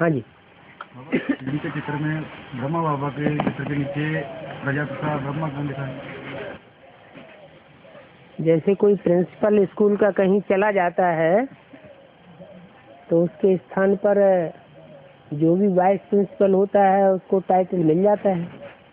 हाँ जी। नीचे चित्र में ब्रह्मा बाबा के चित्र के नीचे प्रजापिता ब्रह्मा कौन लिखा है? जैसे कोई प्रिंसिपल स्कूल का कहीं चला जाता है तो उसके स्थान पर जो भी वाइस प्रिंसिपल होता है उसको टाइटल मिल जाता है।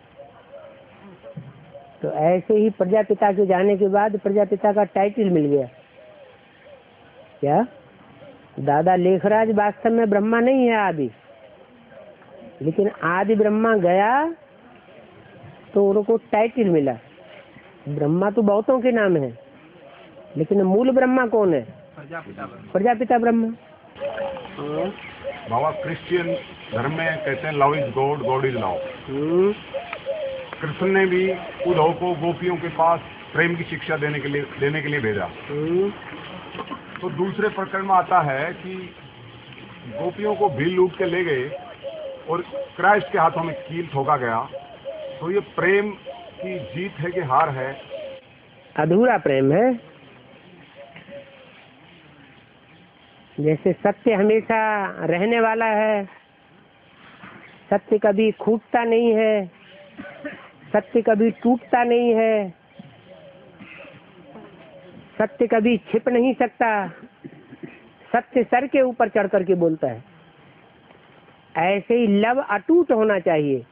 तो ऐसे ही प्रजापिता के जाने के बाद प्रजापिता का टाइटल मिल गया। क्या दादा लेखराज वास्तव में ब्रह्मा नहीं है आदि, लेकिन आदि ब्रह्मा गया तो उनको टाइटल मिला। ब्रह्मा तो बहुतों के नाम है, लेकिन मूल ब्रह्मा कौन है? प्रजापिता ब्रह्मा। बाबा क्रिश्चियन धर्म में कहते हैं love is God, God is love. Krishna ने भी उद्धव को गोपियों के पास प्रेम की शिक्षा देने के लिए भेजा। तो दूसरे प्रकरण में आता है कि गोपियों को भील लूट के ले गए और क्राइस्ट के हाथों में कील ठोका गया। तो ये प्रेम की जीत है कि हार है? अधूरा प्रेम है। जैसे सत्य हमेशा रहने वाला है, सत्य कभी खूटता नहीं है, सत्य कभी टूटता नहीं है, सत्य कभी छिप नहीं सकता, सत्य सर के ऊपर चढ़ करके बोलता है। ऐसे ही लव अटूट होना चाहिए,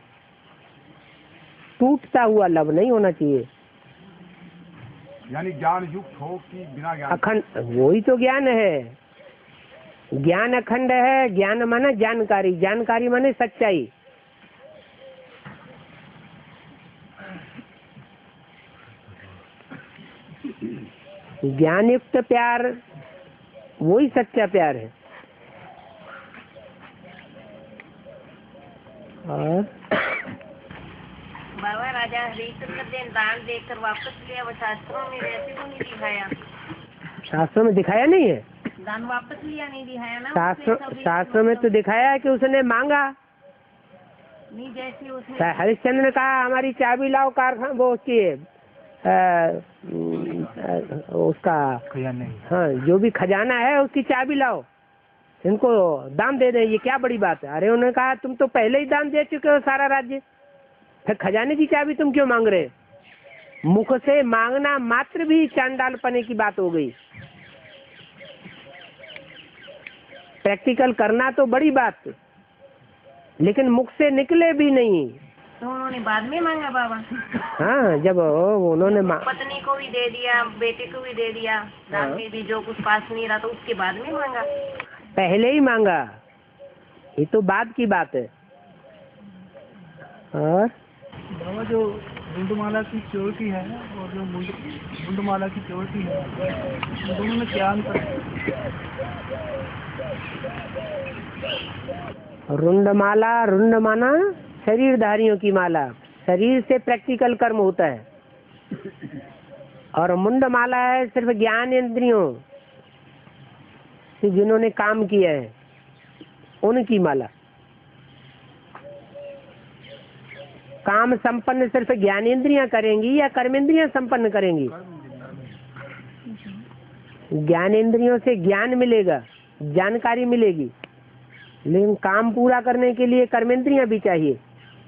टूटता हुआ लव नहीं होना चाहिए। यानी ज्ञान युक्त हो कि बिना ज्ञान? अखंड, वही तो ज्ञान है। ज्ञान अखंड है। ज्ञान माने जानकारी, जानकारी माने सच्चाई। ज्ञान युक्त प्यार वही सच्चा प्यार है। और बाबा राजा हरिश्चंद्र ने दान देकर वापस लिया, वो शास्त्रों में वैसे को नहीं दिखाया। शास्त्रों में दिखाया नहीं है। दान वापस लिया नहीं दिखाया ना। शास्त्रों में तो दिखाया है कि उसने मांगा नहीं। जैसे उसने हरिश्चंद्र ने कहा हमारी चाबी लाओ कारखाना, वो उसकी उसका हाँ जो भी खजाना है उसकी चाबी लाओ, इनको दान दे दे। ये क्या बड़ी बात है? अरे उन्होंने कहा तुम तो पहले ही दान दे चुके हो सारा राज्य, फिर खजाने की चाबी तुम क्यों मांग रहे? मुख से मांगना मात्र भी चांडालपने की बात हो गई। प्रैक्टिकल करना तो बड़ी बात, लेकिन मुख से निकले भी नहीं। तो उन्होंने बाद में मांगा बाबा। हाँ, जब उन्होंने पत्नी को भी दे दिया, बेटे को भी दे दिया, दान में भी जो कुछ पास नहीं रहा तो उसके बाद में मांगा। पहले ही मांगा, ये तो बाद की बात है। और बाबा जो मुंडमाला की चोटी है और जो मुंडमाला की चोटी है, दोनों में क्या अंतर है? रुंडमाला, रुंड माना शरीरधारियों की माला, शरीर से प्रैक्टिकल कर्म होता है। और मुंडमाला है सिर्फ ज्ञान इंद्रियों से जिन्होंने काम किया है उनकी माला। काम संपन्न सिर्फ ज्ञानेंद्रियां करेंगी या कर्मेंद्रियां संपन्न करेंगी? ज्ञानेंद्रियों से ज्ञान मिलेगा, जानकारी मिलेगी, लेकिन काम पूरा करने के लिए कर्मेंद्रियां भी चाहिए।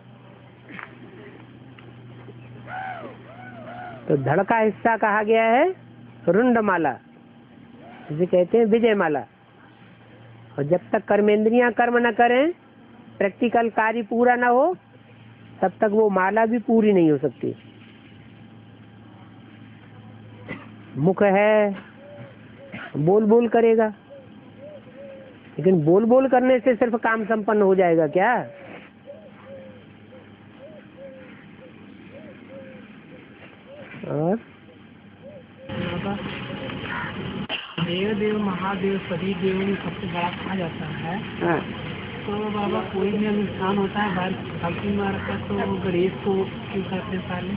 तो धड़ का हिस्सा कहा गया है रुंडमाला, जिसे कहते हैं विजयमाला। और जब तक कर्मेंद्रियां कर्म न करें, प्रैक्टिकल कार्य पूरा न हो, तब तक वो माला भी पूरी नहीं हो सकती। मुख है, बोल बोल करेगा, लेकिन बोल बोल करने से सिर्फ काम संपन्न हो जाएगा क्या? और देव देव महादेव सभी देवों में सबसे बड़ा कहा जाता है। हाँ। तो बाबा कोई भी अनुष्ठान होता है भक्ति मार्ग का, तो गणेश को क्यों करते हैं पहले?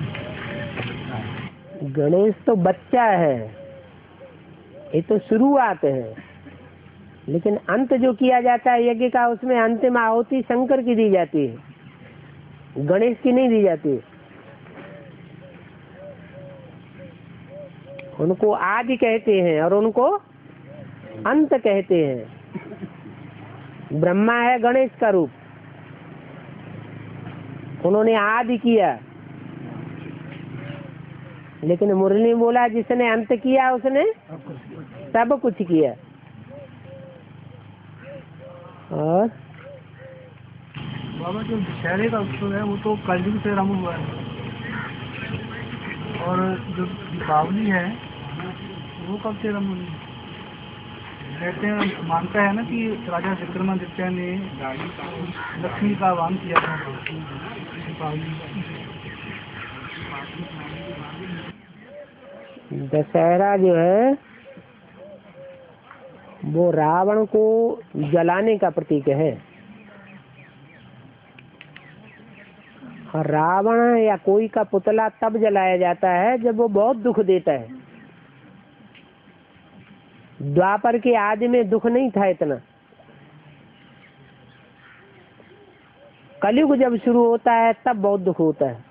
गणेश तो बच्चा है, ये तो शुरुआत है, लेकिन अंत जो किया जाता है यज्ञ का, उसमें अंतिम आहुति शंकर की दी जाती है, गणेश की नहीं दी जाती। उनको आदि कहते हैं और उनको अंत कहते हैं। ब्रह्मा है गणेश का रूप, उन्होंने आदि किया, लेकिन मुरली में बोला जिसने अंत किया उसने सब कुछ किया। और बाबा जो दशहरे का उत्सव है वो तो कलयुग से आरम्भ हुआ है, और जो दीपावली है वो कब से आरम्भ हुई? कहते हैं, मानता है ना कि राजा विक्रमादित्य ने लक्ष्मी का आह्वान किया था दीपावली। दशहरा जो है वो रावण को जलाने का प्रतीक है। और रावण या कोई का पुतला तब जलाया जाता है जब वो बहुत दुख देता है। द्वापर के आदि में दुख नहीं था इतना। कलयुग जब शुरू होता है तब बहुत दुख होता है।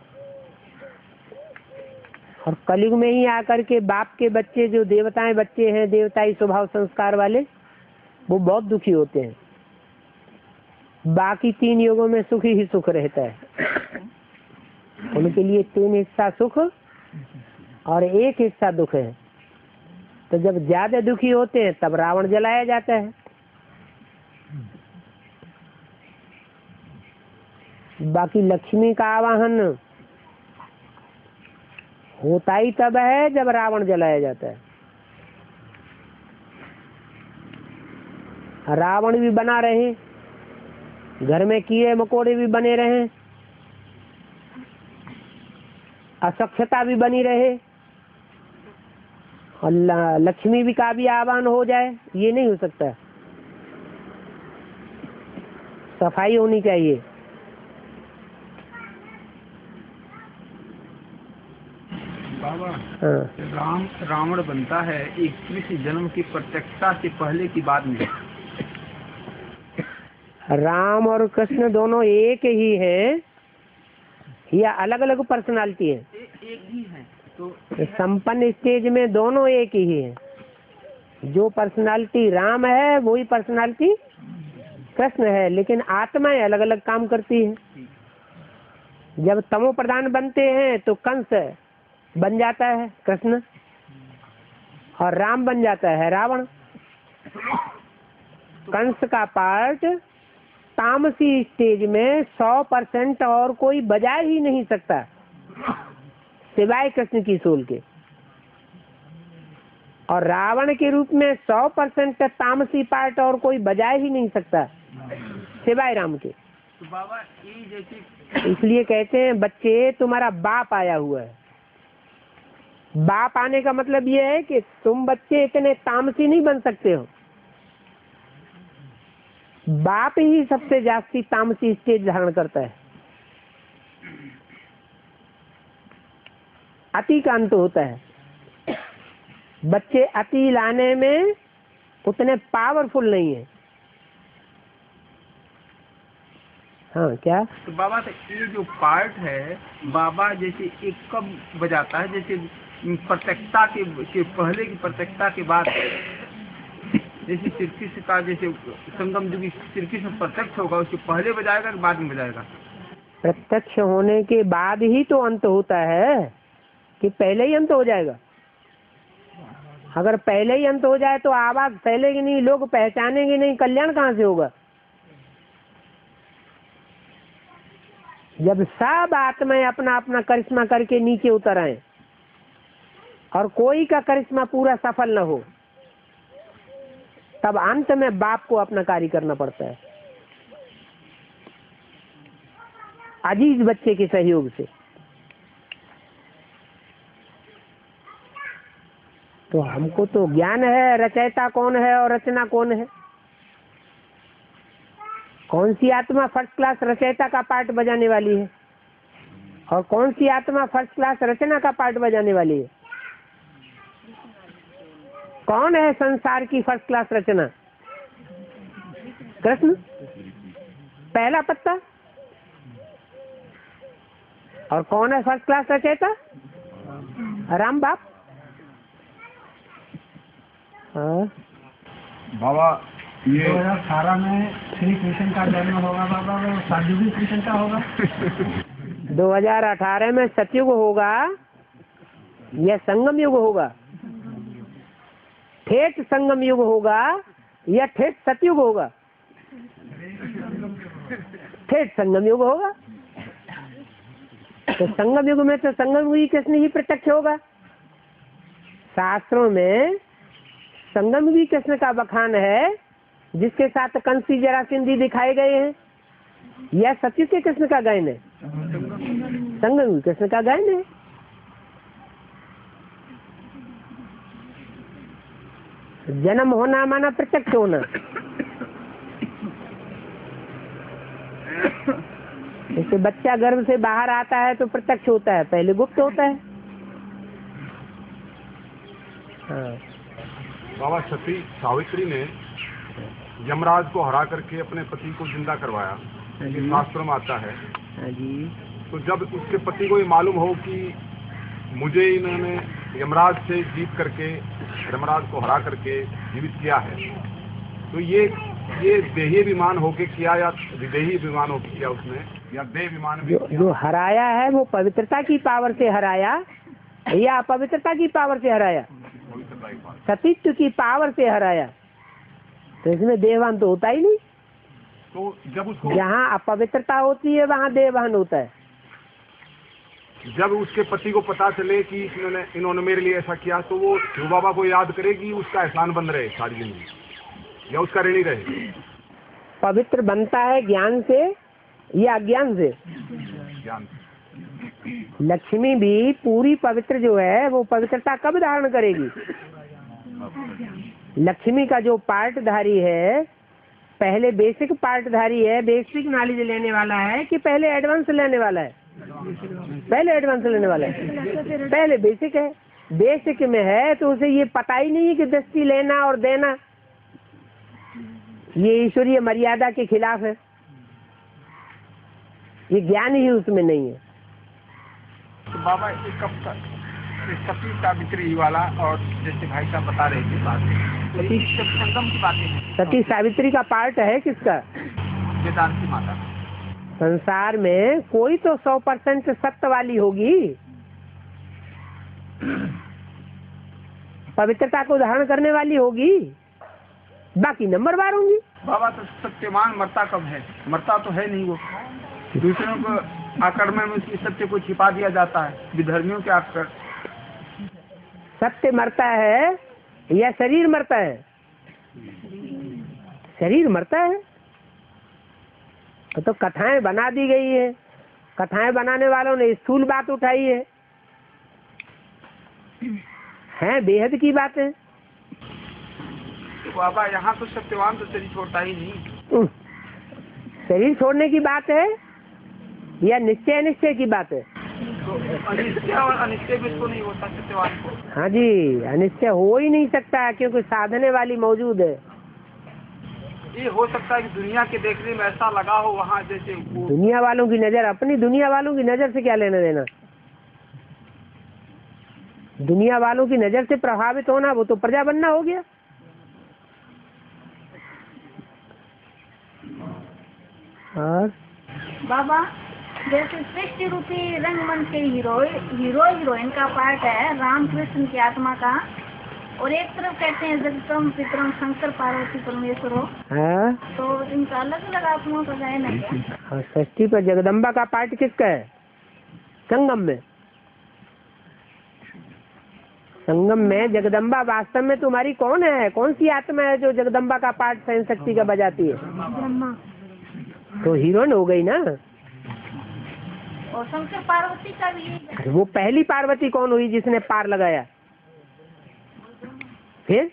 और कलयुग में ही आकर के बाप के बच्चे जो देवताएं बच्चे हैं, देवताई स्वभाव संस्कार वाले, वो बहुत दुखी होते हैं। बाकी 3 युगों में सुख ही सुख रहता है। उनके लिए 3 हिस्सा सुख और 1 हिस्सा दुख है। तो जब ज्यादा दुखी होते हैं तब रावण जलाया जाता है। बाकी लक्ष्मी का आवाहन होता ही तब है जब रावण जलाया जाता है। रावण भी बना रहे, घर में कीड़े मकोड़े भी बने रहे, अस्वच्छता भी बनी रहे, और लक्ष्मी भी का भी आह्वान हो जाए, ये नहीं हो सकता। सफाई होनी चाहिए। बाबा, हाँ। रावण बनता है एक कृष्ण जन्म की प्रत्यक्षता से पहले की बात में। राम और कृष्ण दोनों एक ही हैं या अलग अलग पर्सनालिटी है? एक ही है। तो संपन्न स्टेज में दोनों एक ही है। जो पर्सनालिटी राम है वही पर्सनालिटी कृष्ण है, लेकिन आत्माएं अलग अलग काम करती है। जब तमो प्रधान बनते हैं तो कंस बन जाता है कृष्ण, और राम बन जाता है रावण। कंस का पार्ट तामसी स्टेज में 100% और कोई बजा ही नहीं सकता सिवाय कृष्ण की सोल के। और रावण के रूप में 100% तामसी पार्ट और कोई बजा ही नहीं सकता सिवाय राम के। तो बाबा ये जैसे इसलिए कहते हैं बच्चे तुम्हारा बाप आया हुआ है। बाप आने का मतलब ये है कि तुम बच्चे इतने तामसी नहीं बन सकते हो। बाप ही सबसे जास्ती तामसी स्टेज धारण करता है। अति का अंत होता है। बच्चे अति लाने में उतने पावरफुल नहीं है। हाँ क्या? तो बाबा तो ये जो पार्ट है बाबा, जैसे एक कब बजाता है, जैसे प्रत्यक्षता के पहले की प्रत्यक्षता के बाद, जैसे श्री कृष्ण का जैसे संगम युग श्री कृष्ण प्रत्यक्ष होगा उसके पहले बजाएगा कि बाद में बजाएगा? प्रत्यक्ष होने के बाद ही तो अंत होता है कि पहले ही अंत हो जाएगा? अगर पहले ही अंत हो जाए तो आवाज फैलेगी नहीं, लोग पहचानेंगे नहीं, कल्याण कहाँ से होगा? जब सब आत्माएं अपना अपना करिश्मा करके नीचे उतर आए और कोई का करिश्मा पूरा सफल न हो, तब अंत में बाप को अपना कार्य करना पड़ता है अजीज बच्चे के सहयोग से। तो हमको तो ज्ञान है रचयिता कौन है और रचना कौन है। कौन सी आत्मा फर्स्ट क्लास रचयिता का पार्ट बजाने वाली है और कौन सी आत्मा फर्स्ट क्लास रचना का पार्ट बजाने वाली है? कौन है संसार की फर्स्ट क्लास रचना? कृष्ण पहला पत्ता। और कौन है फर्स्ट क्लास रचयिता? राम बाप। हाँ बाबा ये 2018 में श्री कृष्ण का जन्म होगा बाबा, वो साधु कृष्ण का होगा। 2018 में सतयुग होगा या संगम युग होगा? ठेठ संगम युग होगा या ठेठ सतयुग होगा? ठेठ संगम युग होगा। तो संगम युग में तो संगम युगी कृष्ण ही प्रत्यक्ष होगा। शास्त्रों में संगम युगी कृष्ण का बखान है, जिसके साथ कंसी जरासंधी दिखाए गए हैं, यह सतयुग के कृष्ण का गायन है, संगम युगी कृष्ण का गायन है। जन्म होना माना प्रत्यक्ष होना। जैसे बच्चा गर्भ से बाहर आता है तो प्रत्यक्ष होता है, पहले गुप्त होता है। हाँ। बाबा सती सावित्री ने यमराज को हरा करके अपने पति को जिंदा करवाया, ये शास्त्र में आता है। तो जब उसके पति को ये मालूम हो कि मुझे इन्होंने यमराज से जीत करके, यमराज को हरा करके जीवित किया है, तो ये देही विमान होके किया या विदेही विमान होके किया उसने, या देह विमान भी किया? जो हराया है वो पवित्रता की पावर से हराया या अपवित्रता की पावर से हराया? सतीत्व की पावर से हराया। तो इसमें देहवान तो होता ही नहीं। तो जब उसको, जहाँ अपवित्रता होती है वहाँ देहवान होता है। जब उसके पति को पता चले कि इन्होंने मेरे लिए ऐसा किया, तो वो शिव बाबा को याद करेगी, उसका एहसान बन रहे सारी जिंदगी, या उसका ऋणी रहे? पवित्र बनता है ज्ञान से या अज्ञान से? ज्ञान। लक्ष्मी भी पूरी पवित्र जो है वो पवित्रता कब धारण करेगी? लक्ष्मी का जो पार्टधारी है, पहले बेसिक पार्टधारी है, बेसिक नॉलेज लेने वाला है कि पहले एडवांस लेने वाला है? पहले एडवांस लेने वाला है। पहले बेसिक है। बेसिक में है तो उसे ये पता ही नहीं है कि दृष्टि लेना और देना ये ईश्वरीय मर्यादा के खिलाफ है। ये ज्ञान ही उसमें नहीं है। तो बाबा ये कब तक सती सावित्री वाला, और जैसे भाई साहब बता रहे थे बात, सती संगम की बातें हैं। सती सावित्री का पार्ट है किसका? वेदांती माता। संसार में कोई तो 100% सत्य वाली होगी, पवित्रता को धारण करने वाली होगी, बाकी नंबरवार होंगी। बाबा तो सत्यवान मरता कब है? मरता तो है नहीं वो। दूसरों को आक्रमण में उसकी सत्य को छिपा दिया जाता है, विधर्मियों के आक्रमण। सत्य मरता है या शरीर मरता है? शरीर मरता है। तो कथाएं बना दी गई है, कथाएं बनाने वालों ने स्थूल बात उठाई है बेहद की बात है। तो बाबा यहाँ तो सत्यवान तो शरीर छोड़ता ही नहीं। शरीर छोड़ने की बात है या निश्चय अनिश्चय की बात है? तो अनिश्चय और अनिश्चय भी इसको नहीं होता सत्यवान को। हाँ जी, अनिश्चय हो ही नहीं सकता क्योंकि साधने वाली मौजूद है। ये हो सकता है कि दुनिया के देखने में ऐसा लगा हो वहाँ, जैसे दुनिया वालों की नजर, अपनी दुनिया वालों की नजर से क्या लेना देना? दुनिया वालों की नजर से प्रभावित होना वो तो प्रजा बनना हो गया। और बाबा जैसे सृष्टि रूपी रंगमंच के हीरो हीरोइन का पार्ट है रामकृष्ण की आत्मा का, और एक तरफ कहते हैं जगतम पितरम शंकर पार्वती परमेश्वर हो, तो इनका अलग अलग आत्माओं का गायन है। षष्ठी पर जगदम्बा का पार्ट किसका है? संगम में। संगम में जगदम्बा वास्तव में तुम्हारी कौन है? कौन सी आत्मा है जो जगदम्बा का पार्ट सहन शक्ति का बजाती है? ब्रह्मा। तो हीरोइन हो गई ना। और शंकर पार्वती का भी वो पहली पार्वती कौन हुई जिसने पार लगाया? फिर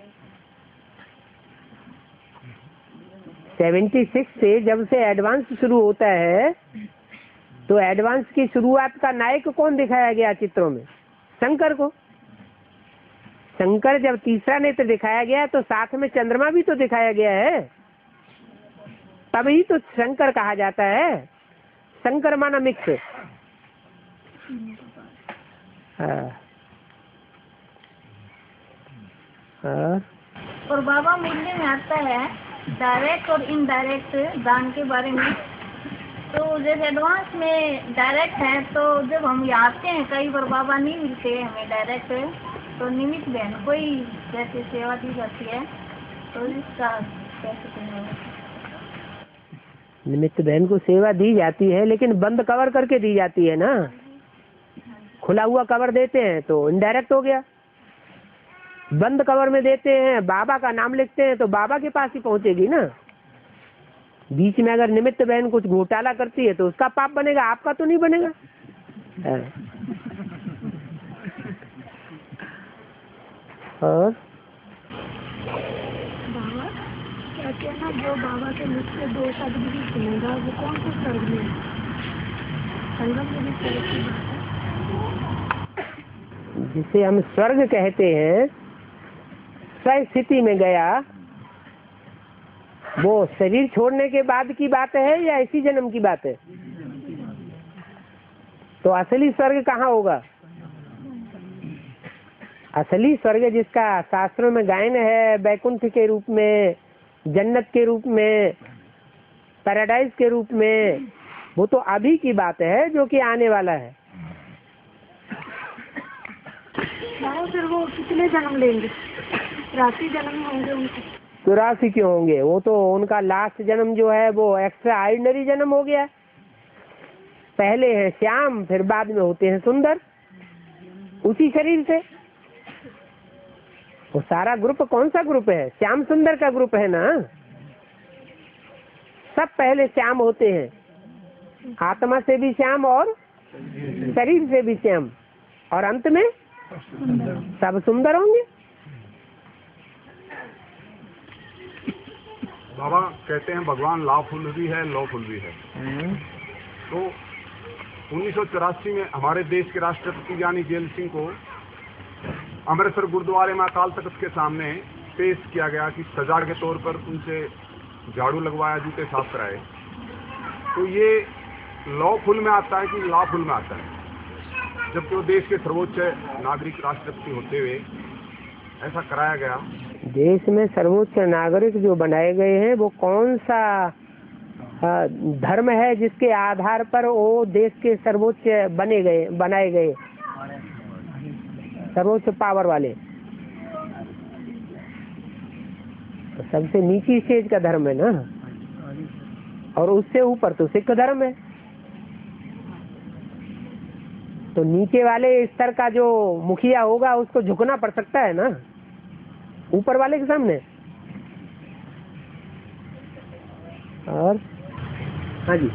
76 से जब से एडवांस शुरू होता है तो एडवांस की शुरुआत का नायक कौन दिखाया गया चित्रों में? शंकर को। शंकर जब तीसरा नेत्र दिखाया गया तो साथ में चंद्रमा भी तो दिखाया गया है, तभी तो शंकर कहा जाता है। शंकर माना मिक्स। और बाबा मुरली में आता है डायरेक्ट और इनडायरेक्ट दान के बारे में। तो जैसे एडवांस में डायरेक्ट है, तो जब हम यहाँ आते हैं कई बार बाबा नहीं मिलते हमें डायरेक्ट, तो निमित्त बहन को ही जैसे सेवा दी जाती है, तो इसका कैसे करना है? निमित्त बहन को सेवा दी जाती है, लेकिन बंद कवर करके दी जाती है ना। खुला हुआ कवर देते हैं तो इनडायरेक्ट हो गया। बंद कवर में देते हैं, बाबा का नाम लिखते हैं, तो बाबा के पास ही पहुंचेगी ना। बीच में अगर निमित्त बहन कुछ घोटाला करती है तो उसका पाप बनेगा, आपका तो नहीं बनेगा। और बाबा क्या कहना, जो बाबा के मुख से 2 शब्द भी सुनेगा वो कौन से स्वर्ग में, संगम में भी स्वर्ग की बात है? जिसे हम स्वर्ग कहते हैं, स्व स्थिति में गया, वो शरीर छोड़ने के बाद की बात है या इसी जन्म की बात है? तो असली स्वर्ग कहाँ होगा? असली स्वर्ग जिसका शास्त्रों में गायन है, वैकुंठ के रूप में, जन्नत के रूप में, पैराडाइज के रूप में, वो तो अभी की बात है जो कि आने वाला है। फिर वो कितने जन्म लेंगे? 83 जन्म होंगे उनके? 84 क्यों होंगे? वो तो उनका लास्ट जन्म जो है वो एक्स्ट्रा ऑर्डिनरी जन्म हो गया। पहले है श्याम, फिर बाद में होते हैं सुंदर, उसी शरीर से। वो सारा ग्रुप कौन सा ग्रुप है? श्याम सुंदर का ग्रुप है ना। सब पहले श्याम होते हैं, आत्मा से भी श्याम और शरीर से भी श्याम, और अंत में सब सुंदर होंगे। बाबा कहते हैं भगवान लॉफुल भी है, लॉफुल भी है। तो 1984 में हमारे देश के राष्ट्रपति यानी जेल सिंह को अमृतसर गुरुद्वारे में अकाल तख्त के सामने पेश किया गया कि सजा के तौर पर उनसे झाड़ू लगवाया, जूते साफ कराए। तो ये लॉफुल में आता है कि लॉफुल में आता है? जबकि वो देश के सर्वोच्च नागरिक राष्ट्रपति होते हुए ऐसा कराया गया। देश में सर्वोच्च नागरिक जो बनाए गए हैं वो कौन सा धर्म है जिसके आधार पर वो देश के सर्वोच्च बनाए गए सर्वोच्च पावर वाले? तो सबसे नीची स्टेज का धर्म है ना, और उससे ऊपर तो सिख धर्म है। तो नीचे वाले स्तर का जो मुखिया होगा उसको झुकना पड़ सकता है ना ऊपर वाले के सामने। और हाँ जी,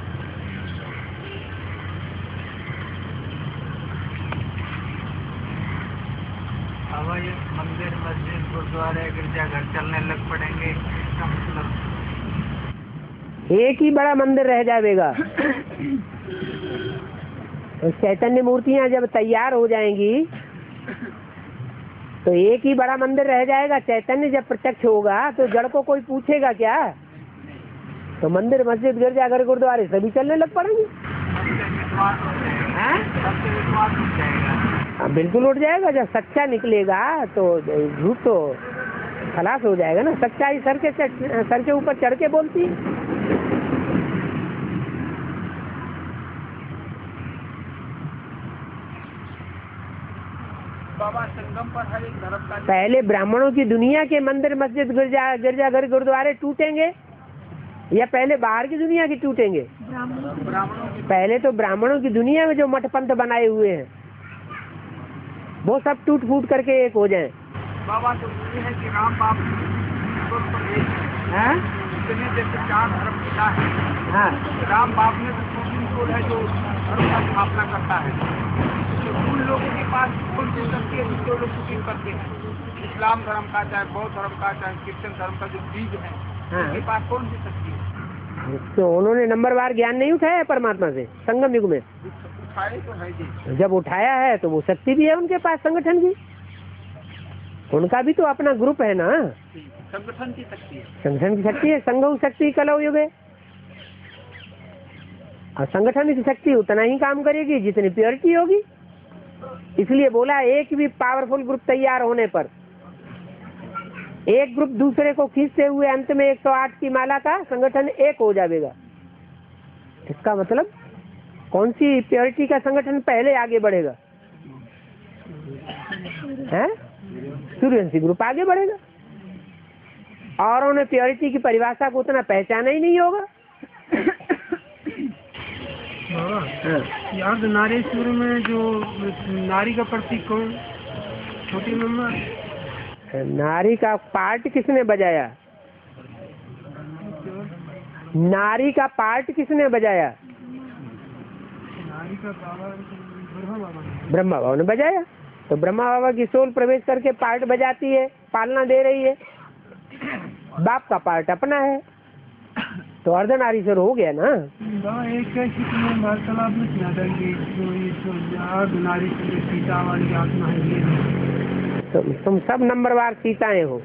अब ये मंदिर, मस्जिद, गुरुद्वारे, गिरजाघर चलने लग पड़ेंगे, इसका मतलब एक ही बड़ा मंदिर रह जाएगा। तो चैतन्य मूर्तियां जब तैयार हो जाएंगी तो एक ही बड़ा मंदिर रह जाएगा। चैतन्य जब प्रत्यक्ष होगा तो जड़ को कोई पूछेगा क्या? तो मंदिर, मस्जिद, गिरजाघर, गुरुद्वारे सभी चलने लग पड़ेंगे। बिल्कुल उठ जाएगा। जब सच्चा निकलेगा तो झूठ तो खलास हो जाएगा ना। सच्चाई सर के ऊपर चढ़ के बोलती है। बाबा संगम पर हर एक धर्म का पहले ब्राह्मणों की दुनिया के मंदिर, मस्जिद, गिरजाघर, गुरुद्वारे टूटेंगे या पहले बाहर की दुनिया की टूटेंगे? पहले तो ब्राह्मणों की दुनिया में जो मठ पंथ बनाए हुए हैं वो सब टूट फूट करके एक हो जाएं। बाबा तो ये है कि राम बाप इतने जैसे 4 धर्म पिता है। हाँ, राम बाप में तो सुप्रीम कोर्ट है जो धर्म का स्थापना करता है। तो उन लोगों के पास कौन सी शक्ति है जिसको लोग सुप्रीम करते हैं? इस्लाम धर्म का, चाहे बौद्ध धर्म का, चाहे क्रिश्चियन धर्म का जो बीज है, उनके पास कौन सी शक्ति है? तो उन्होंने नंबरवार ज्ञान नहीं उठाया परमात्मा से संगम युग में? उठाए तो है जी। जब उठाया है तो वो शक्ति भी है उनके पास, संगठन की। उनका भी तो अपना ग्रुप है ना। संगठन की शक्ति है, संगठन की शक्ति है। संघ शक्ति कलौ युग है। और संगठन की शक्ति उतना ही काम करेगी जितनी प्योरिटी होगी। इसलिए बोला एक भी पावरफुल ग्रुप तैयार होने पर, एक ग्रुप दूसरे को खींचते हुए अंत में 108 की माला का संगठन एक हो जाएगा। इसका मतलब कौन सी प्योरिटी का संगठन पहले आगे बढ़ेगा? है सूर्यवंशी ग्रुप आगे बढ़ेगा। और उन्हें प्योरिटी की परिभाषा को उतना पहचाना ही नहीं होगा। यार नारेश्वर में जो नारी का प्रतीक कौन? छोटी मम्मा। नारी का पार्ट किसने बजाया? नारी का पार्ट किसने बजाया? नारी का बाबा ब्रह्मा बाबा ने बजाया। तो ब्रह्मा बाबा की सोल प्रवेश करके पार्ट बजाती है, पालना दे रही है। बाप का पार्ट अपना है, तो अर्धनारीश्वर हो गया ना। एक वार्तालाप में किया था कि नारी सीता वाली आत्मा है। तुम सब नंबरवार सीताएं हो,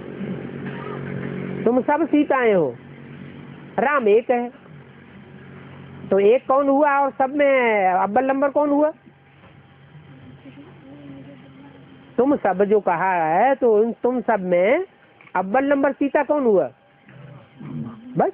तुम सब सीताएं हो। राम एक है, तो एक कौन हुआ और सब में अव्वल नंबर कौन हुआ? तुम सब जो कहा है, तो तुम सब में अव्वल नंबर सीता कौन हुआ? बस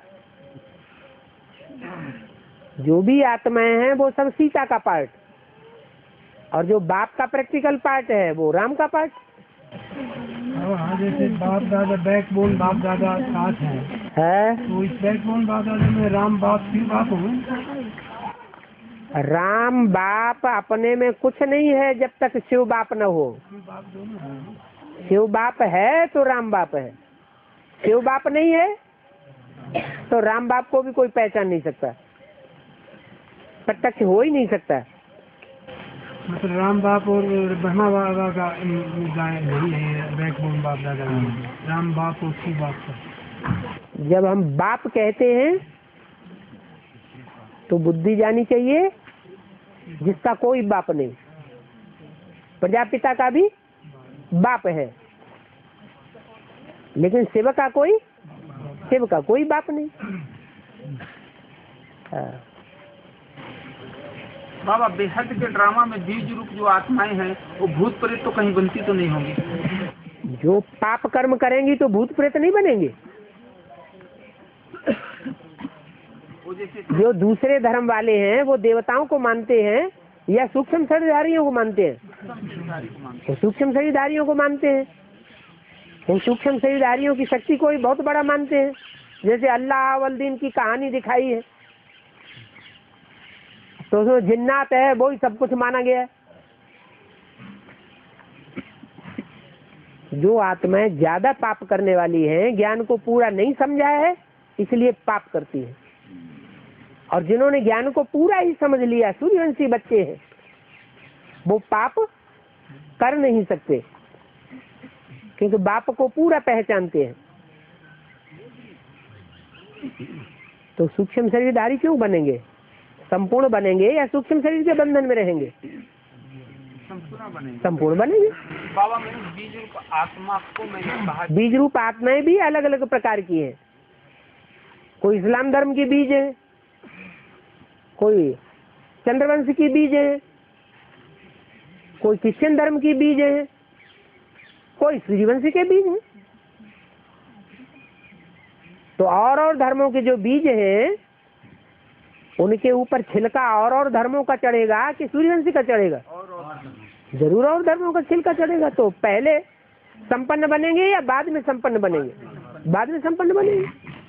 जो भी आत्माएं हैं वो सब सीता का पार्ट, और जो बाप का प्रैक्टिकल पार्ट है वो राम का पार्ट। हाँ, जैसे बाप दादा बैकबोन बाप दादा साथ है, तो इस बैकबोन बाप दादा में राम बाप शिव बाप हो। राम बाप अपने में कुछ नहीं है जब तक शिव बाप न हो। शिव बाप है तो राम बाप है, शिव बाप नहीं है तो राम बाप को भी कोई पहचान नहीं सकता, प्रत्यक्ष हो ही नहीं सकता। मतलब राम बाप और ब्रह्मा बाबा का नहीं है बैकबोन बाप दादा, राम बाप और शिव बाप का। जब हम बाप कहते हैं तो बुद्धि जानी चाहिए जिसका कोई बाप नहीं। प्रजापिता का भी बाप है, लेकिन शिव का कोई बाप नहीं। बाबा बेहद के ड्रामा में बीज रूप जो आत्माएं हैं वो भूत प्रेत तो कहीं बनती तो नहीं होंगी। जो पाप कर्म करेंगी तो भूत प्रेत नहीं बनेंगे। जो दूसरे धर्म वाले हैं वो देवताओं को मानते हैं या सूक्ष्म शरीरधारियों को मानते हैं? तो सूक्ष्म शरीरधारियों को मानते हैं। उन सूक्ष्म शरीरधारियों की शक्ति को भी बहुत बड़ा मानते हैं। जैसे अल्लाह अवलदीन की कहानी दिखाई है, तो उसमें जिन्नात है, वो ही सब कुछ माना गया है। जो आत्माएं ज्यादा पाप करने वाली हैं, ज्ञान को पूरा नहीं समझा है इसलिए पाप करती है, और जिन्होंने ज्ञान को पूरा ही समझ लिया, सूर्यवंशी बच्चे हैं, वो पाप कर नहीं सकते क्योंकि बाप को पूरा पहचानते हैं। तो सूक्ष्म शरीरधारी क्यों बनेंगे? संपूर्ण बनेंगे या सूक्ष्म शरीर के बंधन में रहेंगे? संपूर्ण बनेंगे। बाबा मैंने बीज रूप आत्मा को मैंने कहा, बीज रूप आत्माएं भी अलग अलग प्रकार की हैं। कोई इस्लाम धर्म की बीज है, कोई चंद्रवंश की बीज है, कोई क्रिश्चियन धर्म की बीज है, कोई सूर्यवंशी के बीज है। तो और धर्मों के जो बीज हैं उनके ऊपर छिलका और धर्मों का चढ़ेगा कि सूर्यवंशी का चढ़ेगा? जरूर और धर्मों का छिलका चढ़ेगा। तो पहले संपन्न बनेंगे या बाद में संपन्न बनेंगे? बाद में संपन्न बनेंगे।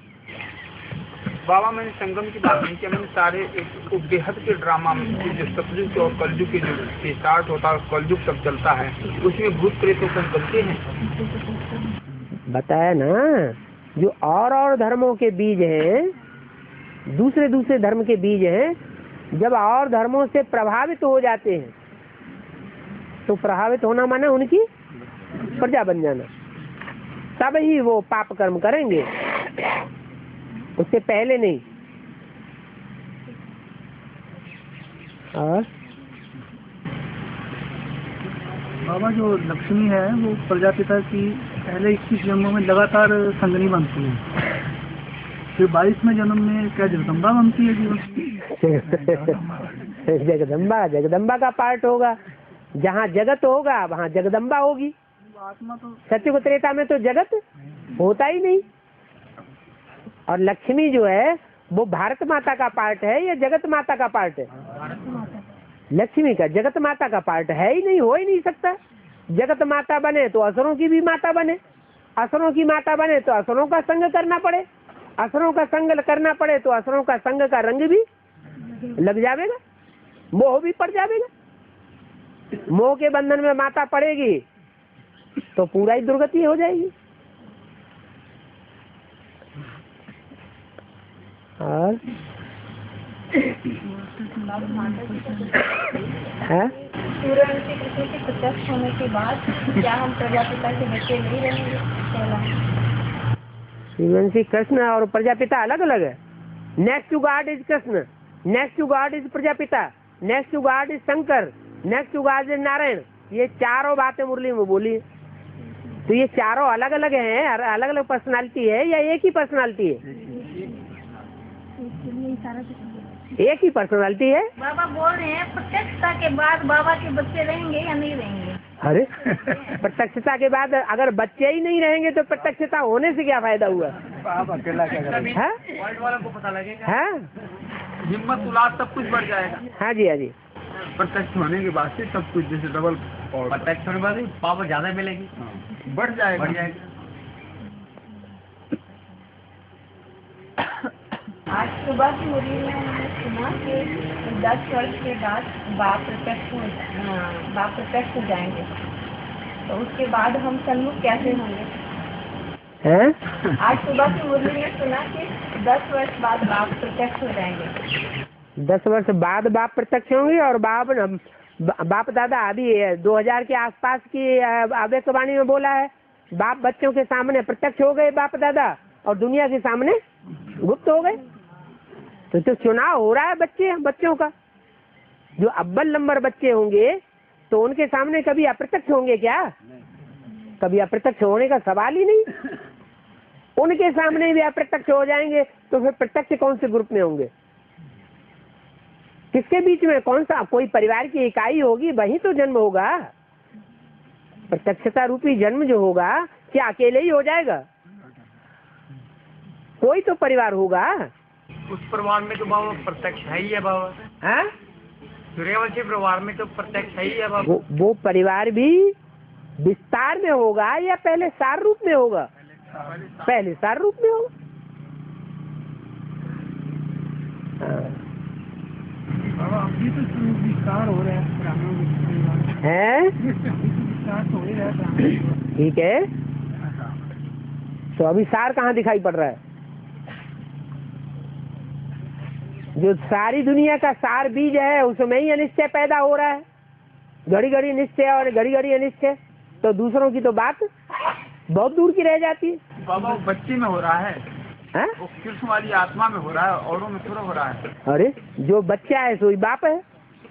बाबा मैंने संगम की बात नहीं किया, मैंने सारे बेहद के ड्रामा में जो सतयुग और कलयुग के जो स्टार्ट होता है, कलयुग तक चलता है, उसमें भूत प्रेतों को बनते हैं। बताया ना, जो और धर्मों के बीज हैं, दूसरे धर्म के बीज हैं, जब और धर्मों से प्रभावित हो जाते हैं तो प्रभावित होना माने उनकी प्रजा बन जाना, तब ही वो पाप कर्म करेंगे, उससे पहले नहीं। और बाबा जो लक्ष्मी है वो प्रजापिता की पहले 21 जन्मों में लगातार संगनी बनती है, फिर 22वें जन्म में क्या जगदम्बा बनती है जीवन? जगदम्बा का पार्ट होगा। जहाँ जगत होगा वहाँ जगदम्बा होगी। आत्मा तो सत्युग त्रेता में तो जगत होता ही नहीं। और लक्ष्मी जो है वो भारत माता का पार्ट है या जगत माता का पार्ट है? लक्ष्मी का जगत माता का पार्ट है ही नहीं, हो ही नहीं सकता। जगत माता बने तो असुरों की भी माता बने, असुरों की माता बने तो असुरों का संग करना पड़े, असुरों का संग करना पड़े तो असुरों का संग का रंग भी लग जाएगा, मोह भी पड़ जाएगा। मोह के बंधन में माता पड़ेगी तो पूरा ही दुर्गति हो जाएगी। और है सूर्यवंशी कृष्ण के प्रत्यक्ष होने के बाद क्या हम प्रजापिता के बच्चे नहीं रहेंगे? सूर्यवंशी कृष्ण और प्रजापिता अलग अलग है। Next to God is Krishna, next to God is Prajapita, next to God is Shankar, next to God is Narayan. ये चारों बातें मुरली में बोली। तो ये चारों अलग अलग हैं, अलग अलग पर्सनालिटी है या एक ही पर्सनालिटी है? एक ही पर्सनालिटी है। बाबा बोल रहे हैं प्रत्यक्षता के बाद बाबा के बच्चे रहेंगे या नहीं रहेंगे? अरे प्रत्यक्षता के बाद अगर बच्चे ही नहीं रहेंगे तो प्रत्यक्षता होने से क्या फायदा हुआ? अकेला क्या करेगा? वर्ल्ड वालों को पता लगेगा, है हिम्मत उल्लास सब कुछ बढ़ जाएगा। हाँ जी, हाँ जी। प्रत्यक्ष होने के बाद से सब कुछ जैसे डबल, प्रत्यक्ष होने के बाद पावर ज्यादा मिलेगी, बढ़ जाएगा। आज सुबह की मुरली में हमने सुना कि 10 वर्ष के बाद बाप प्रत्यक्ष हो जाएंगे, तो उसके बाद हम सन्मुख कैसे होंगे? हैं? आज सुबह की मुरली में सुना कि 10 वर्ष बाद बाप प्रत्यक्ष हो जाएंगे। 10 वर्ष बाद बाप प्रत्यक्ष होंगे और बाप दादा अभी 2000 के आसपास की आवेशवाणी में बोला है, बाप बच्चों के सामने प्रत्यक्ष हो गए बाप दादा और दुनिया के सामने गुप्त हो गए। तो चुनाव हो रहा है बच्चों का। जो अव्वल नंबर बच्चे होंगे तो उनके सामने कभी अप्रत्यक्ष होंगे क्या? कभी अप्रत्यक्ष होने का सवाल ही नहीं। उनके सामने भी अप्रत्यक्ष हो जाएंगे तो फिर प्रत्यक्ष कौन से ग्रुप में होंगे? किसके बीच में कौन सा कोई परिवार की इकाई होगी, वही तो जन्म होगा। प्रत्यक्षता रूपी जन्म जो होगा क्या अकेले ही हो जाएगा? कोई तो परिवार होगा। उस परिवार में तो बाबा प्रत्यक्ष है ही है बाबा। हाँ, सूर्यवंशी परिवार में तो प्रत्यक्ष है ही है बाबा। वो परिवार भी विस्तार में होगा या पहले सार रूप में होगा? पहले सार रूप में होगा। बाबा अभी तो विस्तार हो रहा है ब्राह्मणों है, विस्तार तो हो ही रहा है। ठीक है। तो अभी सार कहाँ दिखाई पड़ रहा है? जो सारी दुनिया का सार बीज है उसमें ही अनिश्चय पैदा हो रहा है। घड़ी घड़ी निश्चय और घड़ी घड़ी अनिश्चय, तो दूसरों की तो बात बहुत दूर की रह जाती है। बाबा वो बच्चे में हो रहा है, हैं? वो कृष्ण वाली आत्मा में हो रहा है, औरों में थोड़ा हो रहा है। अरे जो बच्चा है सोई बाप है।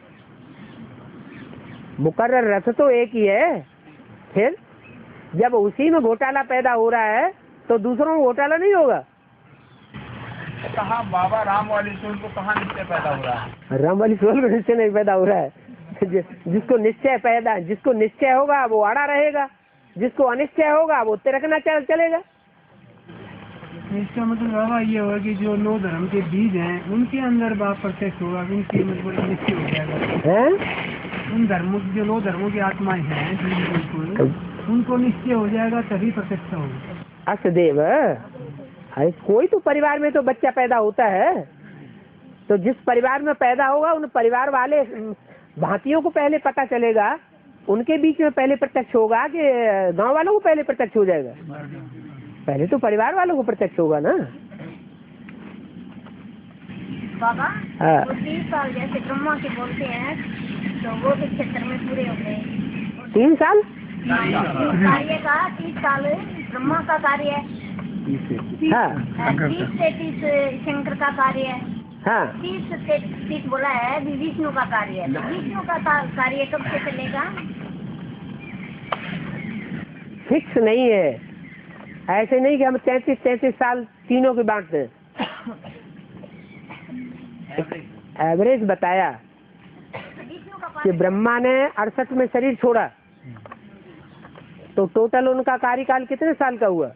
मुकर्रर रथ तो एक ही है। फिर जब उसी में घोटाला पैदा हो रहा है तो दूसरों में घोटाला नहीं होगा। कहाँ बाबा राम वाली सोल को कहाँ निश्चय पैदा हो रहा है? राम वाली सोल में निश्चय नहीं पैदा हो रहा है। जिसको निश्चय होगा वो अड़ा रहेगा, जिसको अनिश्चय होगा वो तिरकना चलेगा। इसका मतलब बाबा ये होगा कि जो 9 धर्म के बीज हैं उनके अंदर बाप प्रत्यक्ष होगा, उनकी मतलब निश्चय हो जाएगा। हैं? उन धर्मों की जो 9 धर्मों की आत्माएं हैं बिल्कुल, उनको निश्चय हो जाएगा तभी प्रत्यक्ष होगा। अष्टदेव, अरे कोई तो परिवार में तो बच्चा पैदा होता है, तो जिस परिवार में पैदा होगा उन परिवार वाले भांतियों को पहले पता चलेगा, उनके बीच में पहले प्रत्यक्ष होगा कि गांव वालों को पहले प्रत्यक्ष हो जाएगा? पहले तो परिवार वालों को प्रत्यक्ष होगा ना। बाबा हाँ। वो 30 साल जैसे ब्रह्मा के बोलते हैं तो वो किस क्षेत्र में पूरे हो गए? 3 साल कार्य का 30 साल ब्रह्मा का कार्य है, हाँ 30 से 30 शंकर का कार्य है, हाँ 30 से 30 बोला है विष्णु का कार्य है। तो विष्णु का कार्य कब से चलेगा? फिक्स नहीं है। ऐसे नहीं कि हम 33 साल तीनों के बांटते हैं। एवरेज बताया विष्णु का कि ब्रह्मा ने 68 में शरीर छोड़ा, तो टोटल उनका कार्यकाल कितने साल का हुआ?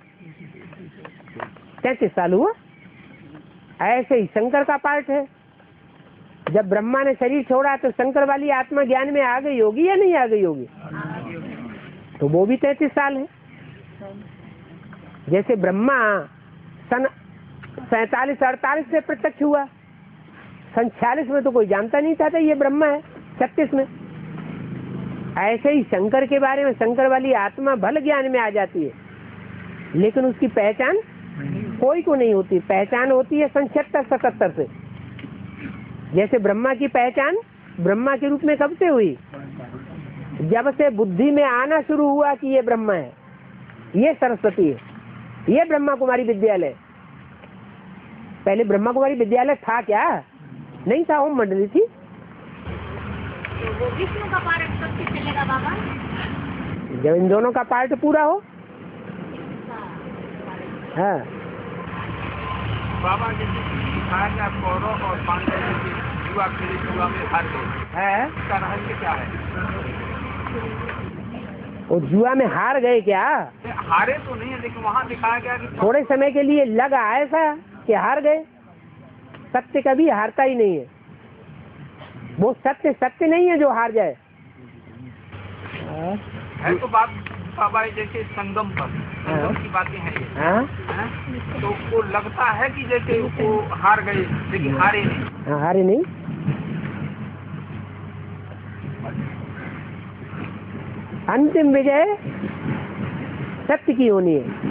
33 साल हुआ। ऐसे ही शंकर का पार्ट है। जब ब्रह्मा ने शरीर छोड़ा तो शंकर वाली आत्मा ज्ञान में आ गई होगी या नहीं आ गई होगी? तो वो भी 33 साल है। जैसे ब्रह्मा सन 47-48 से प्रत्यक्ष हुआ, सन 46 में तो कोई जानता नहीं था ये ब्रह्मा है, 36 में। ऐसे ही शंकर के बारे में शंकर वाली आत्मा भल ज्ञान में आ जाती है, लेकिन उसकी पहचान कोई को नहीं होती। पहचान होती है सन 76-77 से। जैसे ब्रह्मा की पहचान ब्रह्मा के रूप में कब से हुई? जब से बुद्धि में आना शुरू हुआ कि ये ब्रह्मा है, ये सरस्वती है, ये ब्रह्मा कुमारी विद्यालय। पहले ब्रह्मा कुमारी विद्यालय था क्या? नहीं था, ओम मंडली थी। तो वो विष्णु का पार्ट कब से चलेगा बाबा? जब इन दोनों का पार्ट पूरा हो। हाँ बाबा जैसे सिखाया गया कौरव और पांडव जैसे जुआ खेले, जुआ में हार गए है, इसका रहस्य क्या है? वो जुआ में हार गए क्या? हारे तो नहीं है, लेकिन वहाँ दिखाया गया कि थोड़े समय के लिए लगा ऐसा कि हार गए। सत्य कभी हारता ही नहीं है। वो सत्य नहीं है जो हार जाए। है तो बात बाबा जैसे संगम पर संगम की बातें हैं ये। हैं? तो वो लगता है कि जैसे वो हार गए, लेकिन हारे नहीं। हारे नहीं। अंतिम विजय सत्य की होनी है।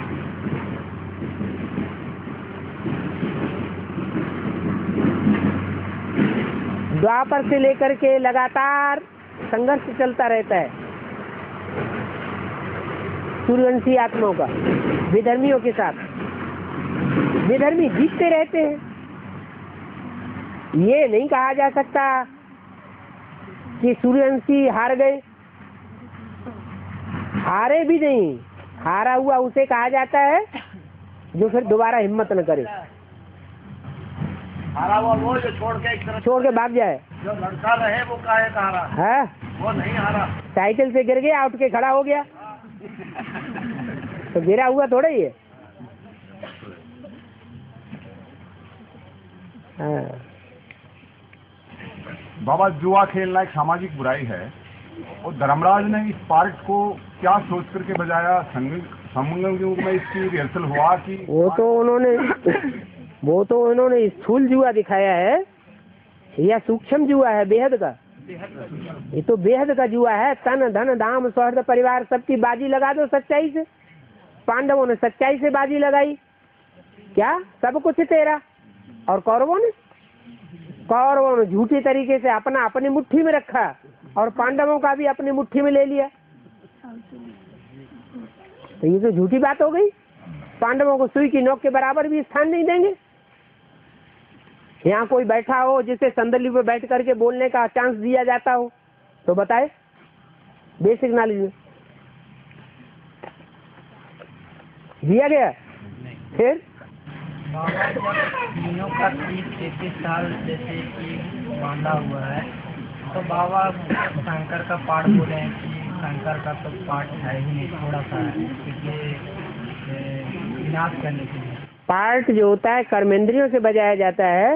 द्वापर से लेकर के लगातार संघर्ष चलता रहता है सूर्यवंशी आत्माओं का विधर्मियों के साथ। विधर्मी जीतते रहते हैं। ये नहीं कहा जा सकता कि सूर्यवंशी हार गए। हारे भी नहीं, हारा हुआ उसे कहा जाता है जो फिर दोबारा हिम्मत न करे, हारा हुआ वो जो छोड़ के भाग जाए। जो लड़का रहे वो काहे का हारा है, वो नहीं हारा। साइकिल से गिर गया, उठ के खड़ा हो गया तो गिरा हुआ थोड़ा ही है। हाँ। बाबा जुआ खेलना एक सामाजिक बुराई है और धर्मराज ने इस पार्ट को क्या सोच करके बजाया? संगम युग में इसकी रिहर्सल हुआ कि वो तो उन्होंने स्थूल जुआ दिखाया है या सूक्ष्म जुआ है बेहद का? ये तो बेहद का जुआ है। तन धन धाम सौहृद परिवार सबकी बाजी लगा दो सच्चाई से। पांडवों ने सच्चाई से बाजी लगाई, क्या सब कुछ तेरा। और कौरवों ने झूठी तरीके से अपना अपनी मुट्ठी में रखा और पांडवों का भी अपनी मुट्ठी में ले लिया। तो ये तो झूठी बात हो गई। पांडवों को सुई की नोक के बराबर भी स्थान नहीं देंगे। यहाँ कोई बैठा हो जिसे संदली पे बैठ करके बोलने का चांस दिया जाता हो तो बताए, बेसिक नॉलेज में दिया गया। फिर बाबा जब तीनों का 30-33 साल जैसे कि बांधा हुआ है, तो बाबा शंकर का पाठ बोले हैं कि शंकर का तो पाठ है ही नहीं, थोड़ा सा है, क्योंकि विनाश करने के लिए। पार्ट जो होता है कर्मेंद्रियों से बजाया जाता है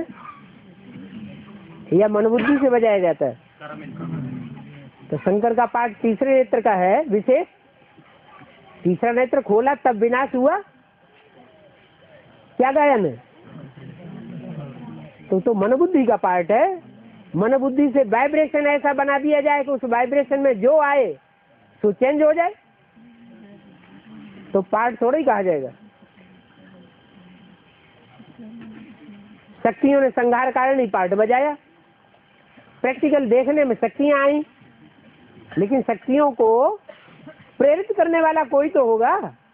या मनोबुद्धि से बजाया जाता है? तो शंकर का पार्ट तीसरे नेत्र का है विशेष। तीसरा नेत्र खोला तब विनाश हुआ, क्या गायन है? तो मनोबुद्धि का पार्ट है। मनोबुद्धि से वाइब्रेशन ऐसा बना दिया जाए कि उस वाइब्रेशन में जो आए तो चेंज हो जाए, तो पार्ट थोड़ा ही कहा जाएगा। शक्तियों ने संहार कारण ही पार्ट बजाया। प्रैक्टिकल देखने में शक्तियां आई, लेकिन शक्तियों को प्रेरित करने वाला कोई तो होगा।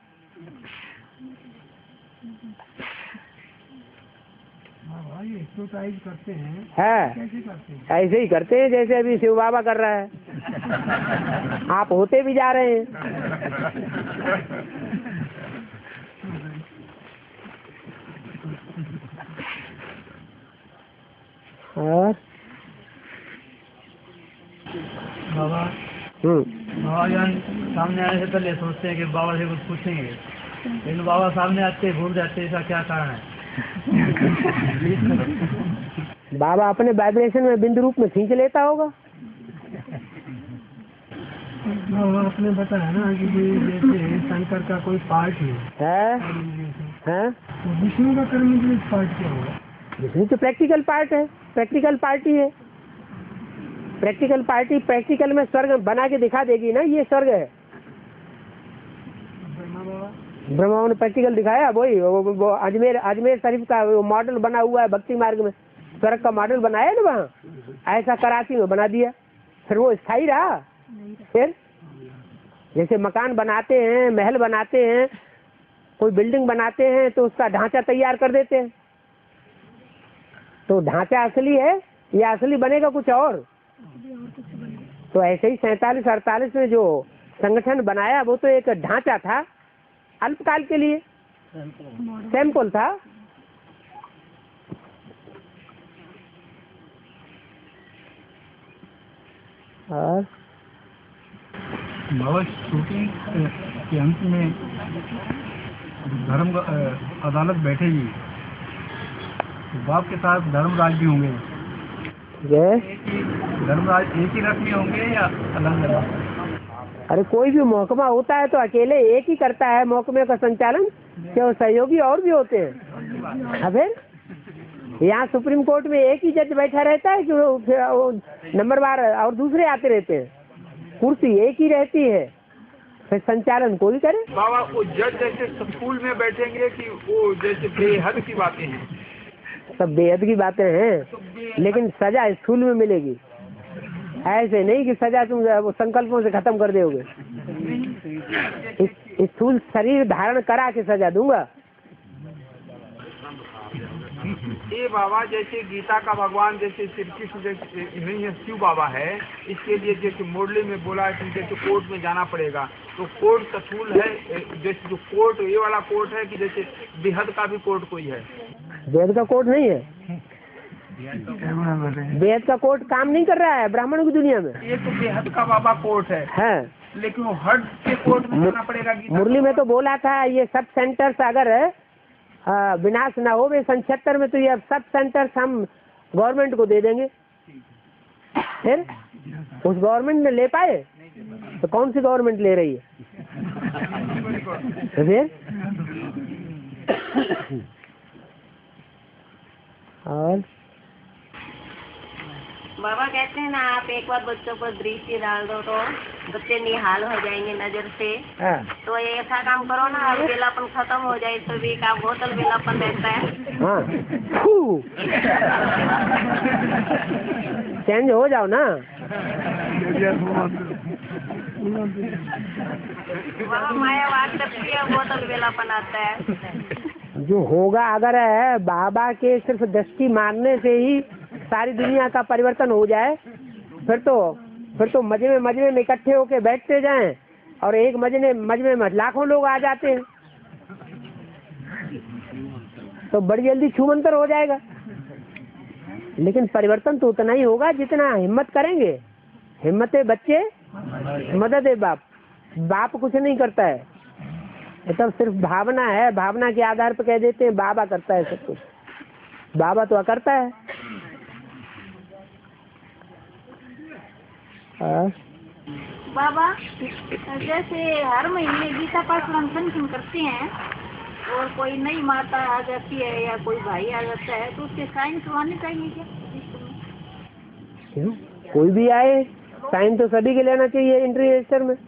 ये एक्सरसाइज करते हैं, है कैसे करते हैं? ऐसे ही करते हैं जैसे अभी शिव बाबा कर रहा है। आप होते भी जा रहे हैं। और बाबा बाबा जान सामने आने से पहले सोचते हैं कि बाबा से कुछ पूछेंगे, लेकिन बाबा सामने आते भूल जाते हैं, इसका क्या कारण है? बाबा अपने वाइब्रेशन में बिंदु रूप में खींच लेता होगा। बाबा अपने बताया ना कि जैसे शंकर का कोई पार्ट है, तो विष्णु का कर्म के पार्ट क्या होगा? विष्णु तो प्रैक्टिकल पार्ट है, प्रैक्टिकल पार्टी है। प्रैक्टिकल पार्टी प्रैक्टिकल में स्वर्ग बना के दिखा देगी ना, ये स्वर्ग है। ब्रह्मा ने प्रैक्टिकल दिखाया, वही वो अजमेर शरीफ का वो मॉडल बना हुआ है भक्ति मार्ग में, स्वर्ग का मॉडल बनाया ना वहाँ, ऐसा कराची में बना दिया। फिर वो स्थायी रहा? फिर जैसे मकान बनाते हैं, महल बनाते हैं, कोई बिल्डिंग बनाते हैं तो उसका ढांचा तैयार कर देते हैं, तो ढांचा असली है या असली बनेगा कुछ और? तो ऐसे ही 47-48 में जो संगठन बनाया वो तो एक ढांचा था, अल्पकाल के लिए सैंपल था। और बाबा शूटिंग के अंत में धर्म अदालत बैठेगी, तो बाप के साथ धर्मराज भी होंगे। धर्मराज एक ही रथ में होंगे या अलग अलग? अरे कोई भी महकमा होता है तो अकेले एक ही करता है महकमे का संचालन, क्या सहयोगी और भी होते हैं? अब यहाँ सुप्रीम कोर्ट में एक ही जज बैठा रहता है कि वो नंबरवार और दूसरे आते रहते हैं, कुर्सी एक ही रहती है, फिर संचालन कोई करे? बाबा वो जज जैसे स्कूल में बैठेंगे कि वो जैसे बेहद की बातें हैं? सब बेहद की बातें हैं, लेकिन सजा स्कूल में मिलेगी। ऐसे नहीं कि सजा तुम वो संकल्पों से खत्म कर दोगे। स्थूल शरीर धारण करा के सजा दूंगा। ये बाबा जैसे गीता का भगवान जैसे श्री कृष्ण जैसे नहीं है, शिव बाबा है, इसके लिए जैसे मुरली में बोला कि जैसे कोर्ट में जाना पड़ेगा, तो कोर्ट स्थूल है, जैसे जो कोर्ट ये वाला कोर्ट है कि जैसे बेहद का भी कोर्ट कोई है? बेहद का कोर्ट नहीं है, बेहद का कोर्ट काम नहीं कर रहा है ब्राह्मणों की दुनिया में। ये तो बेहद का बाबा कोर्ट है, लेकिन वो हट के कोर्ट में जाना पड़ेगा। मुरली में तो बोला था ये सब सेंटर्स अगर विनाश न हो वे 76 में, तो ये सब सेंटर्स हम गवर्नमेंट को दे देंगे। फिर उस गवर्नमेंट ने ले पाए तो कौन सी गवर्नमेंट ले रही है? फिर और बाबा कहते हैं ना, आप एक बार बच्चों पर दृष्टि डाल दो तो बच्चे निहाल हो जाएंगे नजर से। तो ये ऐसा काम करो ना, अब बेलापन खत्म हो जाए तो भी का बोतल बेलापन रहता है। चेंज हो जाओ ना। मायावाद करती है, बोतल बेलापन आता है। जो होगा अगर है बाबा के सिर्फ दृष्टि मारने से ही सारी दुनिया का परिवर्तन हो जाए, फिर तो मजमे में इकट्ठे होके बैठते जाएं और एक मजमे में लाखों लोग आ जाते हैं, तो बड़ी जल्दी छूमंतर हो जाएगा। लेकिन परिवर्तन तो उतना ही होगा जितना हिम्मत करेंगे। हिम्मत है बच्चे, मदद है बाप। बाप कुछ नहीं करता है, ये तब सिर्फ भावना है, भावना के आधार पर कह देते हैं बाबा करता है सब कुछ। बाबा तो करता है। बाबा जैसे हर महीने गीता पाठ फंक्शन करते हैं और कोई नई माता आ जाती है या कोई भाई आ जाता है, तो उसके साइन तो आने चाहिए क्या? क्यों? कोई भी आए साइन तो सभी के लेना चाहिए एंट्री रजिस्टर में।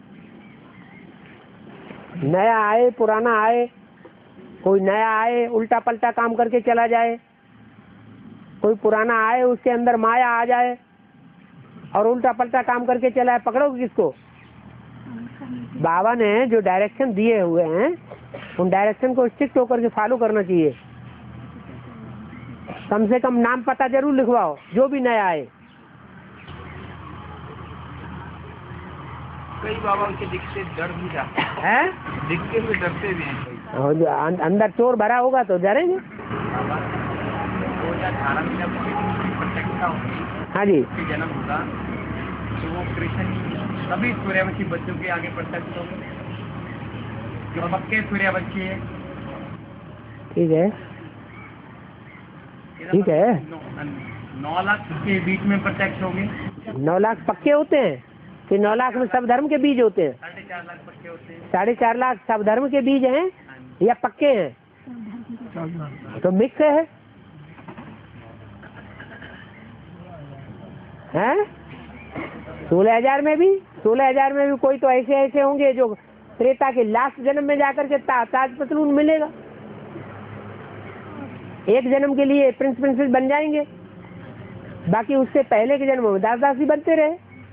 नया आए पुराना आए, कोई नया आए उल्टा पलटा काम करके चला जाए, कोई पुराना आए उसके अंदर माया आ जाए और उल्टा पलटा काम करके चला है, पकड़ोगे किसको? बाबा ने जो डायरेक्शन दिए हुए हैं उन डायरेक्शन को स्ट्रिक्ट होकर के फॉलो करना चाहिए। कम से कम नाम पता जरूर लिखवाओ जो भी नया आए। कई बाबा उनके दिखते डर भी जाते हैं, दिखते हुए डरते भी हैं। और जो अंदर चोर भरा होगा तो डरेंगे। हाँ जी, जन्म होगा तो वो कृष्ण सभी सूर्यवंशी बच्चों के आगे प्रत्यक्ष होंगे जो पक्के सूर्यवंशी है। ठीक है, ठीक है। 9 लाख के बीच में प्रत्यक्ष होंगे। 9 लाख पक्के होते हैं कि 9 लाख में सब धर्म के बीज होते हैं? 4.5 लाख पक्के होते हैं। 4.5 लाख सब धर्म के बीज हैं या पक्के हैं? तो मिक्स है। 16,000 में भी 16,000 में भी कोई तो ऐसे ऐसे होंगे जो त्रेता के लास्ट जन्म में जाकर के ताज पतलून मिलेगा, एक जन्म के लिए प्रिंस प्रिंसेस बन जाएंगे, बाकी उससे पहले के जन्म में दास दासी बनते रहे।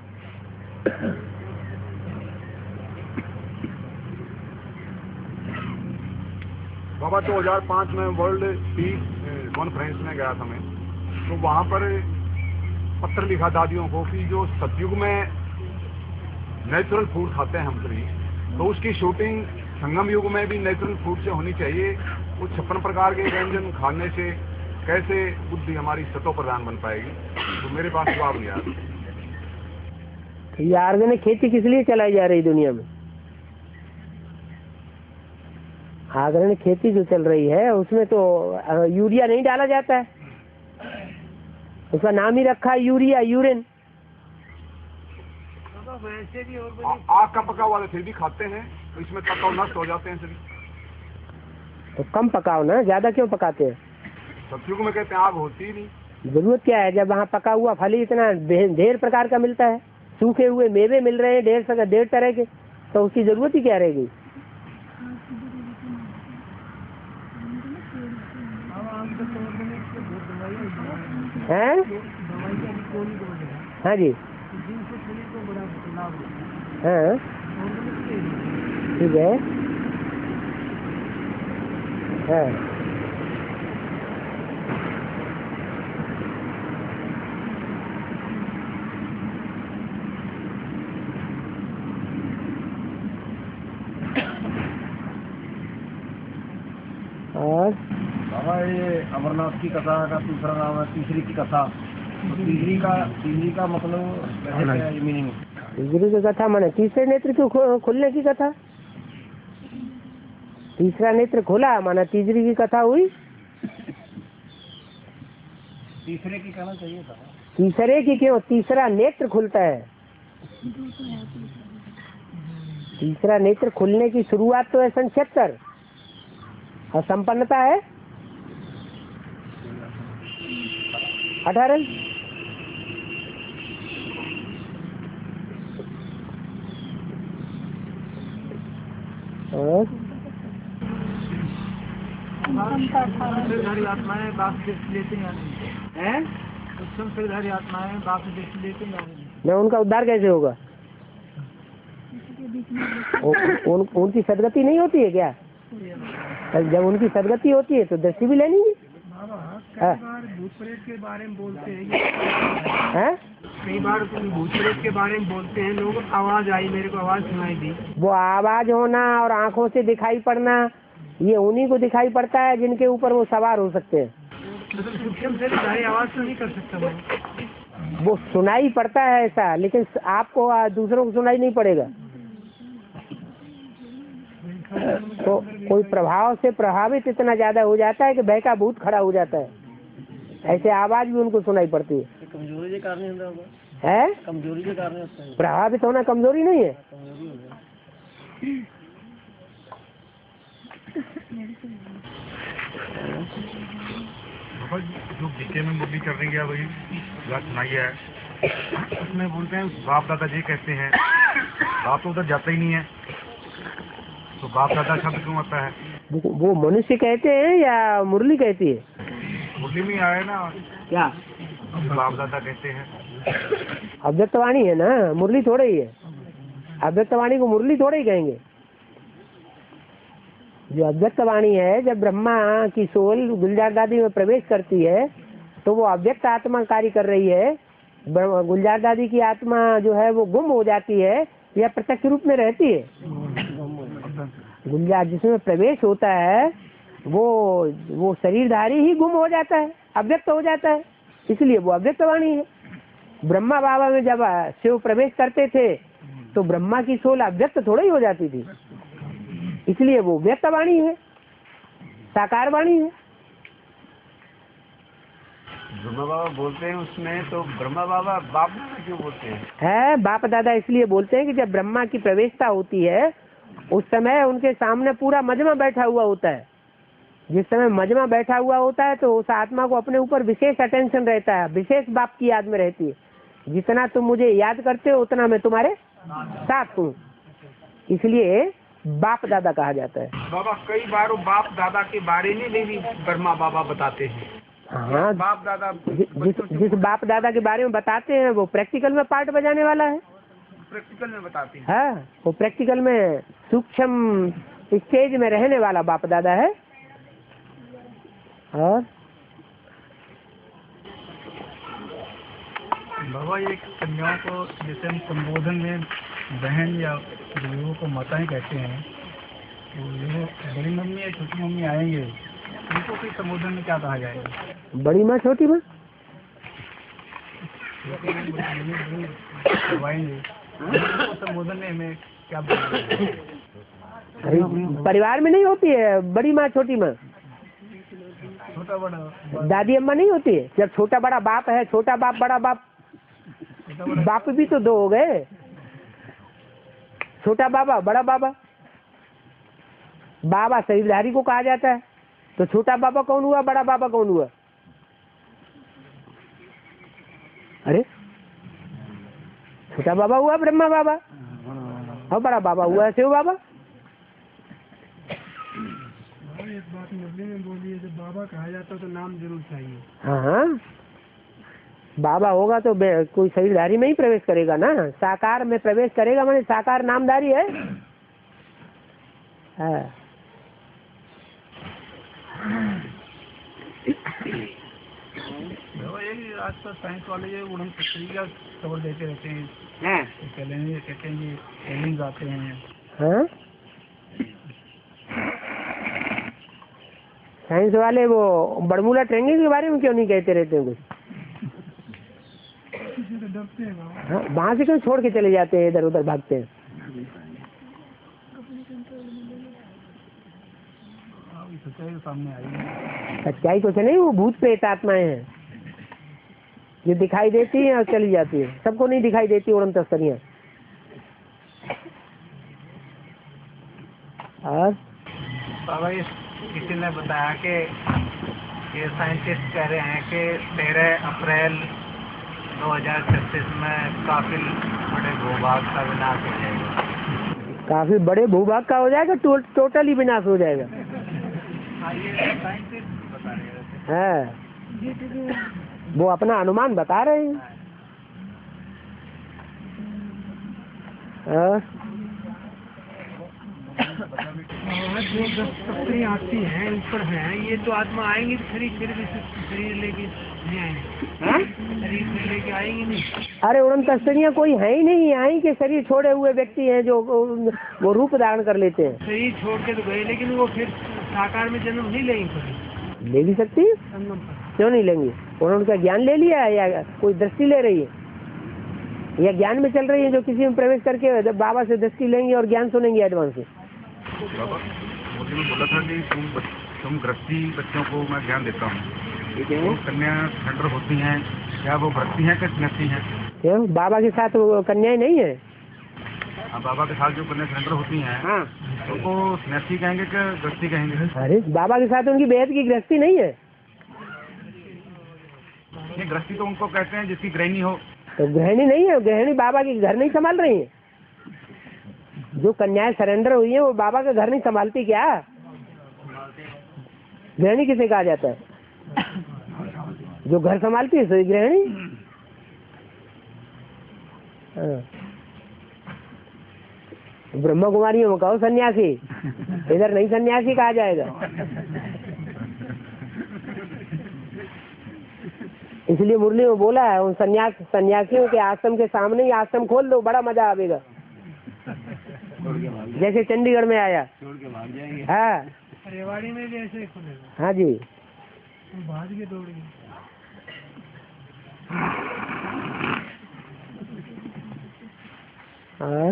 बाबा 2005 में वर्ल्ड पीस कॉन्फ्रेंस में गया था मैं, तो वहाँ पर पत्र लिखा दादियों को कि जो सतयुग में नेचुरल फूड खाते हैं हम सभी, तो उसकी शूटिंग संगम युग में भी नेचुरल फूड से होनी चाहिए। वो 56 प्रकार के व्यंजन खाने से कैसे बुद्धि हमारी सतो प्रधान बन पाएगी? तो मेरे पास जवाब नहीं आ रहा। ये ऑर्गेनिक खेती किस लिए चलाई जा रही दुनिया में? ऑर्गेनिक खेती जो चल रही है उसमें तो यूरिया नहीं डाला जाता है, उसका नाम ही रखा है यूरिया, यूरिन। वैसे भी और आग का पका वाले फिर भी खाते हैं, तो इसमें तत्व नष्ट हो जाते हैं सभी। तो कम पकाओ ना, ज्यादा क्यों पकाते हैं? सतयुग में कहते हैं आग होती ही नहीं। जरूरत क्या है जब वहाँ पका हुआ फल ही इतना ढेर प्रकार का मिलता है, सूखे हुए मेवे मिल रहे हैं ढेर तरह के, तो उसकी जरूरत ही क्या रहेगी? हैं? हाँ जी, हाँ ठीक है, हाँ और बाबा ये अमरनाथ की कथा का दूसरा नाम है तीसरी की कथा। तो तीसरी का मतलब क्या है, ये मीनिंग? तीसरी की कथा माने तीसरे नेत्र के खुलने की कथा। तीसरा नेत्र खोला माना तीसरी की कथा हुई। तीसरे की कहना चाहिए था। तीसरे की क्यों? तीसरा नेत्र खुलता है। तीसरा नेत्र खुलने की शुरुआत तो है सन 76 और संपन्नता है 18। आत्माएं बाप दृष्टि लेते हैं, उत्तम फिरधारी आत्माएं बाप दृष्टि लेते हैं। उनका उद्धार कैसे होगा? उनकी सदगति नहीं होती है क्या? जब उनकी सदगति होती है तो दृष्टि भी लेनी है। भूत प्रेत के बारे में बोलते हैं, कई बार भूत प्रेत के बारे में बोलते हैं लोग। आवाज आई, मेरे को आवाज सुनाई दी। वो आवाज होना और आंखों से दिखाई पड़ना, ये उन्हीं को दिखाई पड़ता है जिनके ऊपर वो सवार हो सकते हैं। मतलब सूक्ष्म से आवाज तो नहीं कर सकता वो सुनाई पड़ता है ऐसा, लेकिन आपको दूसरों को सुनाई नहीं पड़ेगा। तो कोई प्रभाव से प्रभावित इतना ज्यादा हो जाता है कि बहका भूत खड़ा हो जाता है, ऐसे आवाज भी उनको सुनाई पड़ती है। कमजोरी के कारण है, कमजोरी के कारण होता है। प्रभावित होना कमजोरी नहीं है। जो बीके में मुरली चल रही है वही बात सुनाई है, उसमें बोलते हैं बाप दादा जी कहते हैं, बाप तो उधर जाता ही नहीं है, तो बाप दादा शब्द क्यों आता है? वो मनुष्य कहते हैं या मुरली कहती है? मुरली में आया ना क्या बाप दादा कहते हैं? अव्यक्तवाणी है ना, मुरली थोड़े ही है। अव्यक्तवाणी को मुरली थोड़े ही कहेंगे। जो अव्यक्तवाणी है, जब ब्रह्मा की सोल गुलजार दादी में प्रवेश करती है तो वो अव्यक्त आत्मा कार्य कर रही है। गुलजार दादी की आत्मा जो है वो गुम हो जाती है या प्रत्यक्ष रूप में रहती है। गुलजार जिसमें प्रवेश होता है वो शरीरधारी ही गुम हो जाता है, अव्यक्त हो जाता है, इसलिए वो अव्यक्तवाणी है। ब्रह्मा बाबा में जब शिव प्रवेश करते थे तो ब्रह्मा की सोल अव्यक्त थोड़ा ही हो जाती थी, इसलिए वो व्यक्त वाणी है, साकार वाणी है। ब्रह्मा बाबा बोलते हैं उसमें, तो ब्रह्मा बाबा बाप दादा क्यों बोलते हैं? है बाप दादा इसलिए बोलते हैं कि जब ब्रह्मा की प्रवेशता होती है उस समय उनके सामने पूरा मजमा बैठा हुआ होता है। जिस समय मजमा बैठा हुआ होता है तो उस आत्मा को अपने ऊपर विशेष अटेंशन रहता है, विशेष बाप की याद में रहती है। जितना तुम मुझे याद करते हो उतना मैं तुम्हारे साथ हूँ, इसलिए बाप दादा कहा जाता है। बाबा कई बार वो बाप दादा के बारे में भी ब्रह्मा बाबा बताते हैं। हाँ, बाप दादा जिस बाप दादा के बारे में बताते हैं वो प्रैक्टिकल में पार्ट बजाने वाला है। प्रैक्टिकल में बताते हैं। हाँ, वो प्रैक्टिकल में सूक्ष्म स्टेज में रहने वाला बाप दादा है। और बाबा ये कन्याओं को जैसे हम संबोधन में बहन या गुरुओं को माताएं कहते हैं, तो जो बड़ी मम्मी या छोटी मम्मी आएंगे उनको फिर संबोधन में क्या कहा जाएगा? बड़ी माँ छोटी माँ करवाएंगे उनको संबोधन में हमें क्या बोलेंगे? अरे परिवार में नहीं होती है बड़ी माँ छोटी माँ, छोटा बड़ा दादी अम्मा नहीं होती है। जब छोटा बड़ा बाप है, छोटा बाप बड़ा बाप, बाप भी तो दो हो गए, छोटा बाबा बड़ा बाबा। बाबा शरीरधारी को कहा जाता है, तो छोटा बाबा कौन हुआ, बड़ा बाबा कौन हुआ? अरे छोटा बाबा हुआ ब्रह्मा बाबा और बड़ा बाबा हुआ शिव बाबा। एक बात मुरली में बोलिए, जब बाबा कहा जाता तो नाम जरूर चाहिए। हाँ, बाबा होगा तो कोई शरीरधारी में ही प्रवेश करेगा ना, साकार में प्रवेश करेगा, माने साकार नामधारी है। हाँ। आजकल साइंस वाले ये उड़न खतरी का खबर देते रहते हैं, कहते हैं ये एलियंस आते हैं। हाँ? साइंस वाले वो बरमूला ट्रेंगिंग के बारे में क्यों नहीं कहते रहते हैं कुछ? हाँ, वहाँ से क्यों छोड़ के चले जाते हैं, इधर उधर भागते हैं। सच्चाई सामने आई, सच्चाई कुछ नहीं, वो भूत प्रेत आत्माएं हैं जो दिखाई देती हैं और चली जाती है, सबको नहीं दिखाई देती उड़न तस्तरियाँ। और बाबा ये किसी ने बताया कि ये साइंटिस्ट कह रहे हैं कि 13 अप्रैल 2036 में काफी बड़े भूभाग का विनाश हो जाएगा। काफी बड़े भूभाग का हो जाएगा, टोटली विनाश हो जाएगा। ये साइंटिस्ट बता रहे हैं, वो अपना अनुमान बता रहे हैं। जो आती है ऊपर है, ये तो आत्मा आएंगी शरीर लेके नहीं आएंगे, शरीर लेके आएंगे नहीं। अरे उड़न तस्तरियाँ कोई है ही नहीं, आई के शरीर छोड़े हुए व्यक्ति हैं जो वो रूप धारण कर लेते हैं। शरीर छोड़ के तो गए, लेकिन वो फिर साकार में जन्म नहीं लेंगे। ले भी सकती है, क्यों नहीं लेंगे? उन्होंने उनका ज्ञान ले लिया है या कोई दृष्टि ले रही है, या ज्ञान में चल रही है जो किसी में प्रवेश करके जब बाबा से दृष्टि लेंगे और ज्ञान सुनेंगे एडवांस से। बाबा मुझे बोला था कि तुम गृहस्थी बच्चों को मैं ज्ञान देता हूँ, वो कन्या सेंटर होती हैं, क्या वो गृहस्थी हैं कि स्नेही हैं? क्यों, बाबा के साथ वो कन्याएं नहीं है? बाबा के साथ जो कन्या सेंटर होती हैं, हाँ, उनको स्नेही कहेंगे कि गृहस्थी कहेंगे? अरे बाबा के साथ उनकी बेहद की गृहस्थी नहीं है। ये गृहस्थी तो उनको कहते हैं जिसकी गृहिणी हो। तो गृहिणी नहीं है, गृहिणी बाबा के घर नहीं संभाल रही है। जो कन्याएं सरेंडर हुई है वो बाबा का घर नहीं संभालती क्या? गृहिणी किसे कहा जाता है? जो घर संभालती है सो गृहिणी। ब्रह्म कुमारियों में कहो सन्यासी, इधर नहीं सन्यासी कहा जाएगा। इसलिए मुरली में बोला है उन सन्यासियों के आश्रम के सामने ही आश्रम खोल दो, बड़ा मजा आएगा। जैसे चंडीगढ़ में आया, हाँ रेवाड़ी में भी ऐसे खुलेगा। हाँ जी, भाग के दौड़ेंगे। और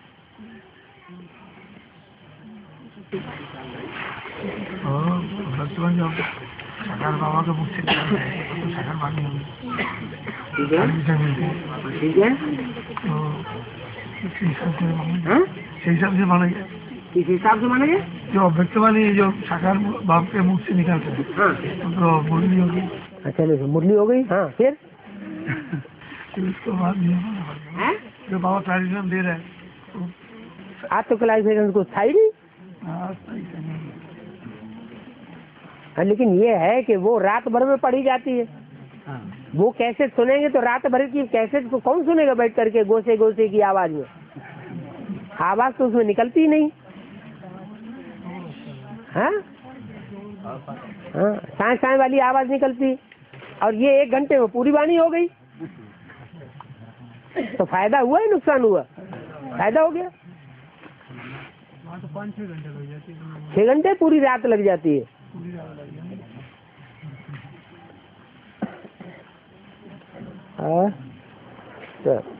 भक्तवान जब साकार बाबा के मुख से निकलता है तो साकार वाणी होगी। ठीक है, ठीक है। तो इस हिसाब से माना गया। किस हिसाब से माना गया? जो भक्तवाणी जो साकार बाप के मुख से निकलता है तो मुरली होगी। अच्छा, नहीं मुरली हो गई। हाँ, फिर उसके बाद जो बाबा ट्रेडिशन दे रहे हैं आज तो क्लासिफिकेशन कुछ था ही नहीं। हाँ, लेकिन ये है कि वो रात भर में पढ़ी जाती है। वो कैसेट सुनेंगे तो रात भर की कैसेट को कौन सुनेगा बैठ करके गोसे गोसे की आवाज में? आवाज तो उसमें निकलती ही नहीं। हाँ हाँ, साए साए वाली आवाज निकलती, और ये 1 घंटे में पूरी वाणी हो गई। तो फायदा हुआ है नुकसान हुआ? फायदा हो गया। 6 घंटे पूरी रात लग जाती है। हाँ,